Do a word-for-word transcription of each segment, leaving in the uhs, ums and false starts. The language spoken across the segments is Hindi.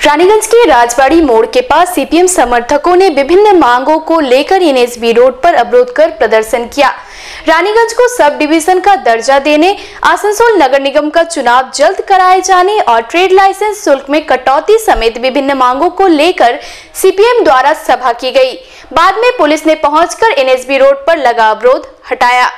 रानीगंज के राजबाड़ी मोड़ के पास सीपीएम समर्थकों ने विभिन्न मांगों को लेकर एनएसबी रोड पर अवरोध कर प्रदर्शन किया। रानीगंज को सब डिवीजन का दर्जा देने, आसनसोल नगर निगम का चुनाव जल्द कराए जाने और ट्रेड लाइसेंस शुल्क में कटौती समेत विभिन्न मांगों को लेकर सीपीएम द्वारा सभा की गई। बाद में पुलिस ने पहुंचकर एनएसबी रोड पर लगा अवरोध हटाया।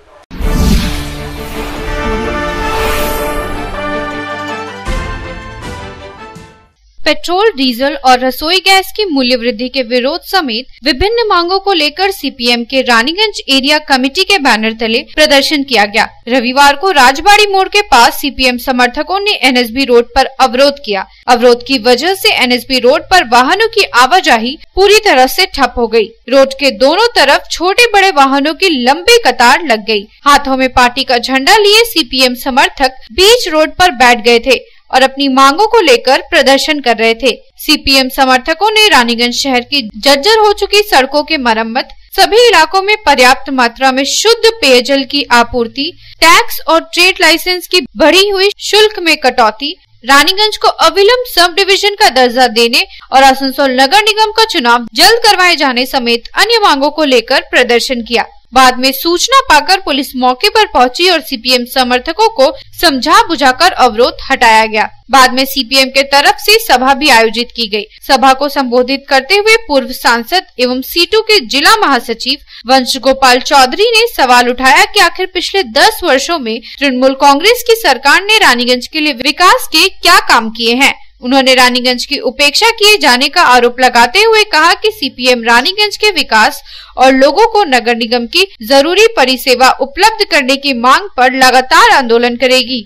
पेट्रोल, डीजल और रसोई गैस की मूल्य वृद्धि के विरोध समेत विभिन्न मांगों को लेकर सीपीएम के रानीगंज एरिया कमेटी के बैनर तले प्रदर्शन किया गया। रविवार को राजबाड़ी मोड़ के पास सीपीएम समर्थकों ने एनएसबी रोड पर अवरोध किया। अवरोध की वजह से एनएसबी रोड पर वाहनों की आवाजाही पूरी तरह से ठप हो गई। रोड के दोनों तरफ छोटे बड़े वाहनों की लंबी कतार लग गई। हाथों में पार्टी का झंडा लिए सीपीएम समर्थक बीच रोड पर बैठ गए थे और अपनी मांगों को लेकर प्रदर्शन कर रहे थे। सीपीएम समर्थकों ने रानीगंज शहर की जर्जर हो चुकी सड़कों के मरम्मत, सभी इलाकों में पर्याप्त मात्रा में शुद्ध पेयजल की आपूर्ति, टैक्स और ट्रेड लाइसेंस की बढ़ी हुई शुल्क में कटौती, रानीगंज को अविलंब सब डिवीजन का दर्जा देने और आसनसोल नगर निगम का चुनाव जल्द करवाए जाने समेत अन्य मांगों को लेकर प्रदर्शन किया। बाद में सूचना पाकर पुलिस मौके पर पहुंची और सीपीएम समर्थकों को समझा बुझाकर अवरोध हटाया गया। बाद में सीपीएम के तरफ से सभा भी आयोजित की गई। सभा को संबोधित करते हुए पूर्व सांसद एवं सीटू के जिला महासचिव वंश गोपाल चौधरी ने सवाल उठाया कि आखिर पिछले दस वर्षों में तृणमूल कांग्रेस की सरकार ने रानीगंज के लिए विकास के क्या काम किए हैं। उन्होंने रानीगंज की उपेक्षा किए जाने का आरोप लगाते हुए कहा कि सीपीएम रानीगंज के विकास और लोगों को नगर निगम की जरूरी परिसेवा उपलब्ध करने की मांग पर लगातार आंदोलन करेगी।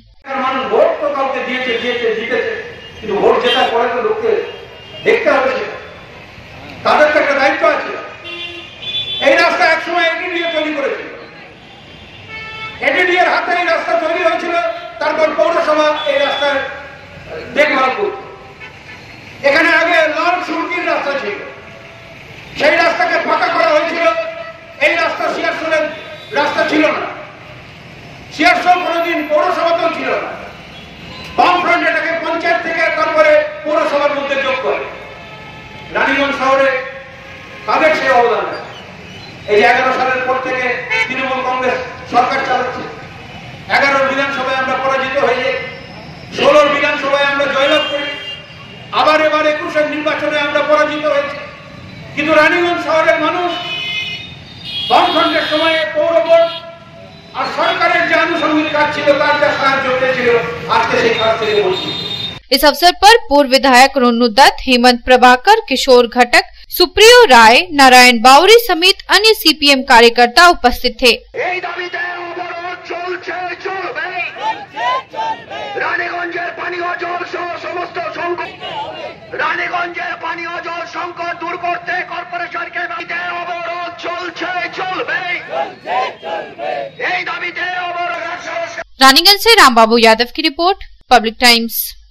এখানে আগে লাল সুরকির রাস্তা ছিল, সেই রাস্তাকে ফাঁকা করা হয়েছিল। এই রাস্তা শিয়ারশোলের রাস্তা ছিল না, শিয়ারশোল কোনোদিন পৌরসভাতেও ছিল না। বামফ্রন্ট এটাকে পঞ্চায়েত থেকে তারপরে পৌরসভার মধ্যে যোগ করে। রানীগঞ্জ শহরে তাদের সেই অবদান আছে। এই এগারো সালের পর থেকে তৃণমূল কংগ্রেস সরকার চালাচ্ছে। এগারো বিধানসভায় আমরা পরাজিত হয়ে যাই, ষোলোর বিধানসভায় আমরা জয়লাভ করি, আবার এবার একুশের নির্বাচনে আমরা পরাজিত হয়েছি। কিন্তু রানীগঞ্জ শহরের মানুষ বামফ্রন্টের সময়ে পৌর বোর্ড আর সরকারের যে আনুষঙ্গিক কাজ ছিল তার যা সাহায্য পেয়েছিল আজকে সেই কাজ থেকে বঞ্চিত। इस अवसर पर पूर्व विधायक रोनू दत्त, हेमंत प्रभाकर, किशोर घटक, सुप्रियो राय, नारायण बावरी समेत अन्य सीपीएम कार्यकर्ता उपस्थित थे। রানীগঞ্জের পানীয় জল সহ সমস্ত সংকট রানীগঞ্জের পানীয় জল সংকট দূর করতে কর্পোরেশনকে দাবিতে অবরোধ চলছে চলবে এই দাবিতে অবরোধ। रानीगंज से रामबाबू यादव की रिपोर्ट, पब्लिक टाइम्स।